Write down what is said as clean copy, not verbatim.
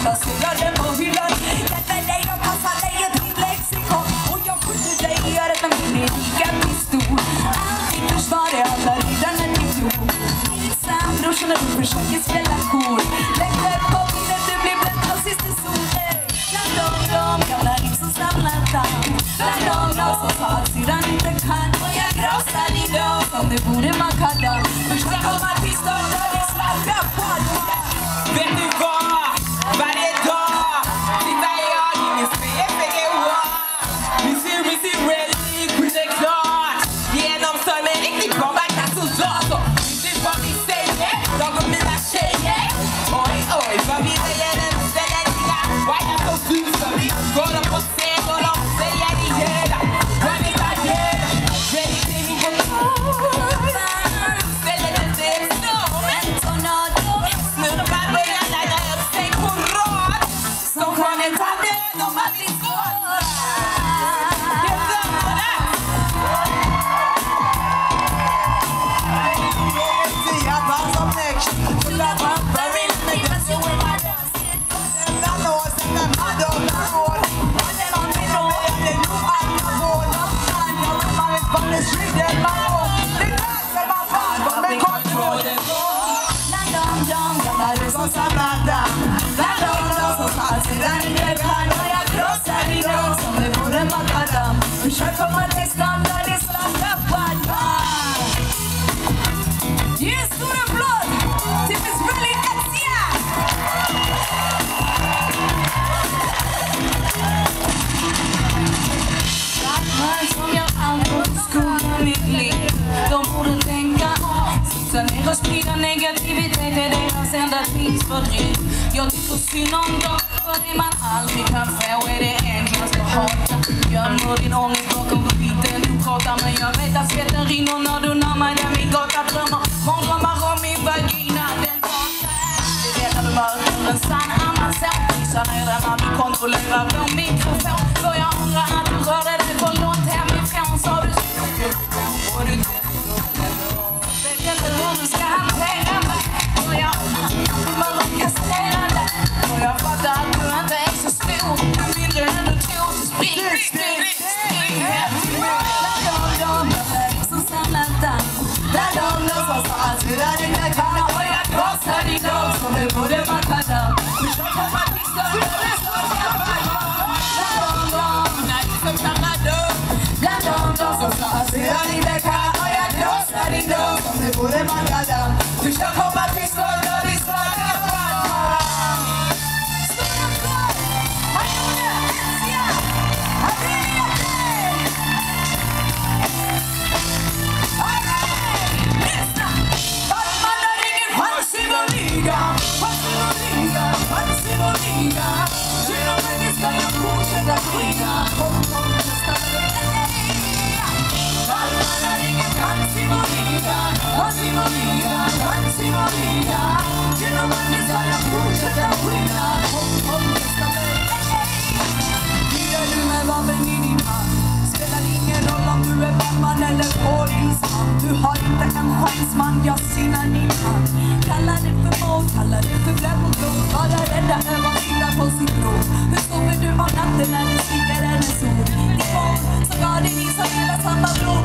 placerade på hyllan. Hjälper dig och passar dig ett himlexikon. Och jag skjuter dig i öret med min lika pistol. Alltid försvar är alla redan en idiot. Gissa brorsan när du försöker spela cool. Lägger på bilden du blir bländ av Syster sol. Bland de gamla liv som samlar damm. Bland de som sa att syran inte kan. Och jag krossar din dag som det borde man kalla. Första kommer till start där det slaggar på. Vet du vad? Varje dag tittar jag i min spegel. Vi ser ready, skjuter är klart. Genom stormen riktigt bombar kassoldater. Det är vad vi säger, jag och mina tjejer. Oj, oj, vad vi säger den ställer nya. Vad jag så ful för vi går upp på scen och de säger det hela. Vad vi tar hela, ready till vi går på. Ställer den till som en tornado. Snurrar börjar lägga upp sig på rad. Som sjönen tar död om att vi går. Försök komma till standard, det slaggar Badman. Ge en stor applåd till Miss Etzia. Badman som jag aldrig skola mitt liv. De borde tänka om. Sitta ner och sprida negativitet. Det är deras enda tidsfördriv. Jag tycker synd om dem. För det man aldrig kan få är det en man ska hata. Gömmer din ångest bakom skiten du pratar. Men jag vet att svetten rinner när du närmar dig min gata. Drömmar, drömmar om min vagina. Den det vet att du möter en sann amazon. Vissa ner där man vill kontrollera vår mikrofon. För jag undrar att du rörde dig för långt hemifrån. Så du och du vet inte hur du ska hantera mig. Och jag undrar kastrerande. Och jag fattar att du inte är så stor. Du mindre än du tror. Så spring hem till mig. Bland de som samlar damm. Bland de som sa att syran inte kan. Och jag krossar din dag som det borde man kalla. Försök komma till större och större. Bland de som samlar damm. Bland de som sa att syran inte kan. Och jag krossar din dag som det borde man kalla. Försök komma till större och större. Badman eller polisman. Du har inte en chans man, jag synar din hand. Kallar det för mål, kallar det för fläpp och blod. Bara rädda över att sitta på sin bro. Hur sover du av natten när det sticker en sol? Det är mål som gav dig som hela samma blod.